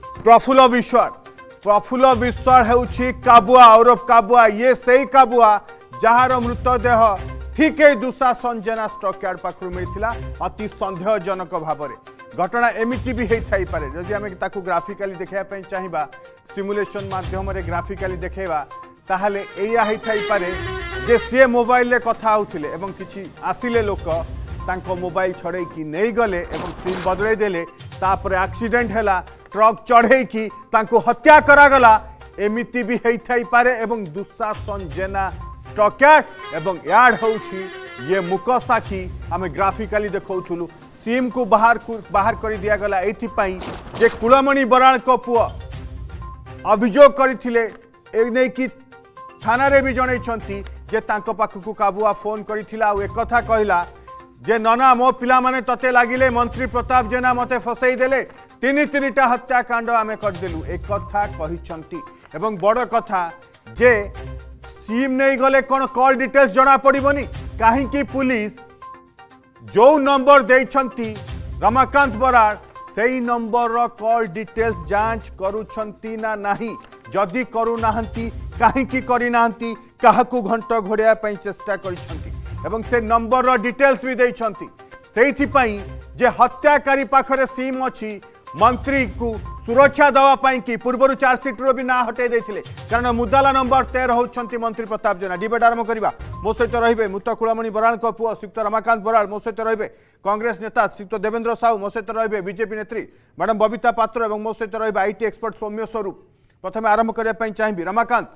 प्रफुल्ल विश्वास हेउछि काबुआ औरफ काबुआ ये सही काबुआ जार मृतदेह ठीक दुशासन जेना स्टॉकयार्ड पाखु मिलता अति सन्देहजनक भाव में घटना एमती भी होई पारे जदि आम ग्राफिकाली देखा चाहिए सिमुलेशन माध्यम ग्राफिकाली देखा ताहले एया होई पारे जे सी मोबाइल कथा होउथिले एवं किछि आसिले लोक तांको मोबाइल छड़े की नहीं गले एवं सिम बदले देले तापर एक्सीडेंट हैला ट्रक चढ़े की तांको हत्या करागला एमिति भी होई पारे एवं दुशासन जेना स्टॉकयार्ड एवं यार्ड होउछि ये मुकसाखी आम ग्राफिकाली देखौथुलु सिम को बाहर कर दिया गला एथिपाई जे कुलमणि बराल को पुआ अभियोग करथिले एने की थाना रे भी जनई जे तांको पाखकु काबुआ फोन करथिला आ एक कथा कहला जे नना मो पिला माने तते लागिले मंत्री प्रताप जेना मते फसई देले तीन हत्याकांड आमे करदेलु एक कथा कहिसंती एवं बड़ कथा जे सिम नहीं गले कौन कॉल डिटेल्स जना पड़िबनी काहे की पुलिस जो नंबर देइछंती रमाकांत बराड़ सेही नंबर रो कॉल डिटेल्स जांच करूछंती ना नहीं जदि करू नाहंती काहे की करी नाहंती काहाकू घंट घोड़िया पई चेष्टा करिछंती एवं से नंबर रो डिटेल्स भी देइछंती सेहिथि पई जे हत्याकारी पाखरे सिम अछि मंत्री को सुरक्षा दवा पाई कि पूर्व चार्जसीट रो भी ना हटे देथिले कारण मुदाला नंबर 13 होउछंती मंत्री प्रताप जेना डिबेट आरंभ करबा मो सहित रहिबे मुत कुलमणि बराल को पुओ श्रीयुक्त रमाकांत बराल मो सहित रहिबे कांग्रेस नेता श्रीयुक्त देवेंद्र साहू मो सहित रहिबे बीजेपी नेत्री मैडम बबीता पात्र एवं मो सहित रहिबे आईटी एक्सपर्ट सौम्य स्वरूप प्रथम आरंभ करबा पई चाहिबी रमाकांत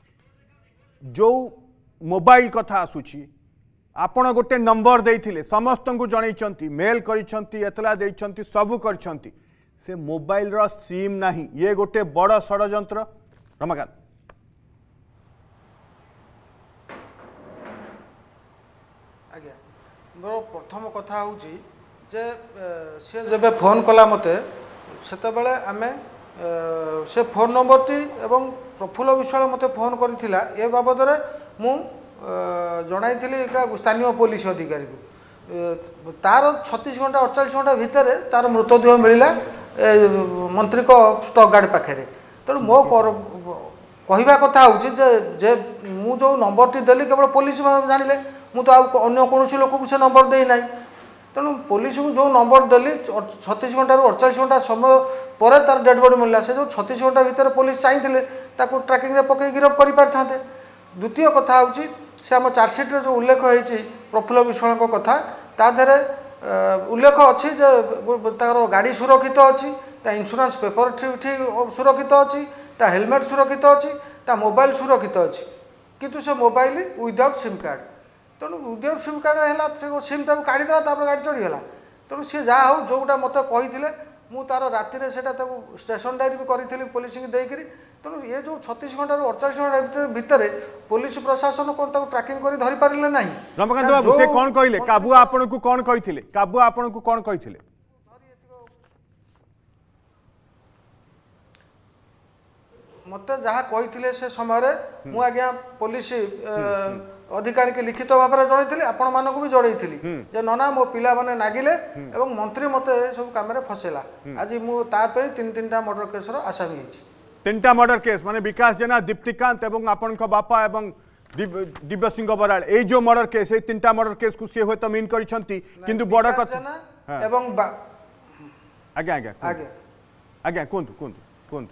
जो मोबाइल कथा आसुची आपण गोटे नंबर देइथिले समस्त को जनईचंती मेल करिसंती एतला देइचंती सब करछंती से मोबाइल रो सिम नहीं ये गोटे बड़ षड्यंत्र रमाकांत आज्ञा मोर प्रथम कथा होउची जे से जब फोन कला मते सेते बेले आमे से फोन नंबर टी एवं प्रफुल्ल विश्वास मते फोन करथिला ए बाबद रे मु जणाइथिली एक स्थानीय पुलिस अधिकारी को तार 36 घंटा 48 घंटा भितर तार मृतदेह मिलला मंत्री को स्टॉक गार्ड पाखे तेणु मो कहवा कथा हूँ जे मु जो नंबर टी देली केवल पुलिस जानिले मु तो अन्य कौन लोक को से नंबर दे ना तेणु पुलिस को जो नंबर देली 36 घंटा 48 घंटा समय पर तार डेड बॉडी मिलला से जो 36 घंटा भितर पुलिस चाहिए ट्रैकिंग पकई गिरफ कर पारि। द्वितीय कथा हूँ से आम चार्जसीट जो उल्लेख होती प्रफुल्ल विश्वास कथा ताधे उल्लेख अच्छी तार गाड़ी सुरक्षित अच्छी इंश्योरेंस पेपर ठीक सुरक्षित अच्छी हेलमेट सुरक्षित अच्छी मोबाइल सुरक्षित अच्छी किंतु से मोबाइल विदाउट सिम कार्ड तेणु विदाउट सिम कार्ड है से सिम टाइम काढ़ीदेला गाड़ी चढ़ीगला तेणु सी जहाँ हो जोटा मत कही मु तार राति स्टेशन डायरी भी करी पुलिस की देकर तेणु ये जो 36 घंटा 48 घंटा भितर पुलिस प्रशासन कौन ट्रैकिंग कर धरी पारे ना रमाकांत बाबू से कौन कहले काबुआ आपन को कौन कहिथिले काबुआ आपन को कौन कहिथिले मत जहाँ कही से समय मु आज्ञा पुलिस अधिकारी के लिखित भाव में जनई आपण मानक भी जनई जे नना मो पिला माने नागिले एवं मंत्री मते सब काम रे फसेला आज मु तापे तीन मर्डर केस रो आसामी हिची 3टा मर्डर केस माने विकास जेना दीप्तिकांत एवं आपन को बापा एवं दिव्य सिंह बराड़ ए जो मर्डर केस ए 3टा मर्डर केस को से होय तो मीन करिसंती किंतु बड़ कथा एवं आगे आगे आगे आगे कोंतु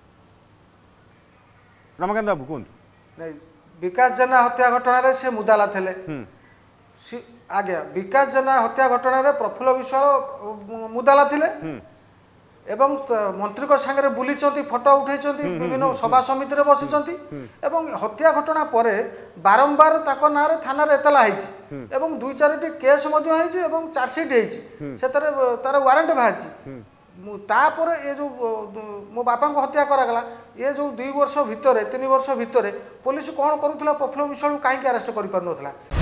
रमाकांत बाबू कोंतु नहीं विकास जेना हत्या घटना रे से मुदाला थेले आगे विकास जेना हत्या घटना रे प्रफुल्ल विश्वास मुदाला थिले एवं मंत्री को सांगे बुली फोटो उठे विभिन्न सभा समिति रे बसी एवं हत्या घटना पर बारंबार ना थाना एतला एवं 2-4टी केस एवं चार्जसीट तार वारंट बाहरी तापर ये जो मो बापा को हत्या करागला ये जो 2 वर्ष भितर 3 वर्ष भितर पुलिस कौन करूला प्रफुल्ल विश्वास कहीं अरेस्ट कर पार